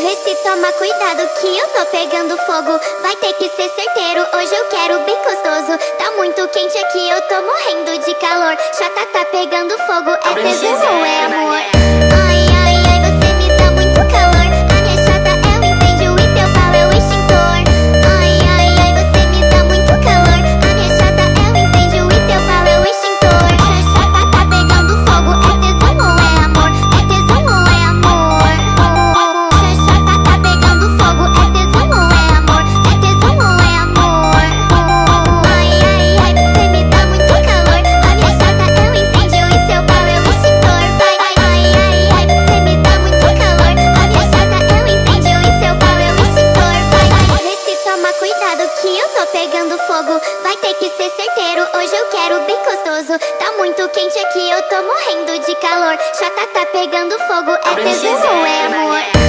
Vê se toma cuidado que eu tô pegando fogo. Vai ter que ser certeiro, hoje eu quero bem gostoso. Tá muito quente aqui, eu tô morrendo de calor. Chata tá pegando fogo, é tesão ou é amor? Ai, ai, ai, você me dá muito calor. A minha chata é o incêndio e teu pau é o extintor. Ai, ai, ai, você me dá muito calor. A minha chata é o incêndio e teu pau é o extintor. Chata tá pegando fogo, é tesão ou é amor? É tesão ou é amor? Chata tá pegando fogo, é tesão ou é amor? É tesão ou é amor? Ai, ai, ai, você me dá muito calor. A minha chata é o incêndio e seu pau é o extintor. Ai, ai, ai, ai, você me dá muito calor. A minha chata é o incêndio e seu pau é o extintor. Vê se toma cuidado que eu tô pegando fogo. Vai ter que ser certeiro, hoje eu quero bem gostoso. Tá muito quente aqui, eu tô morrendo de calor. Chata tá pegando fogo, é tesão ou é amor?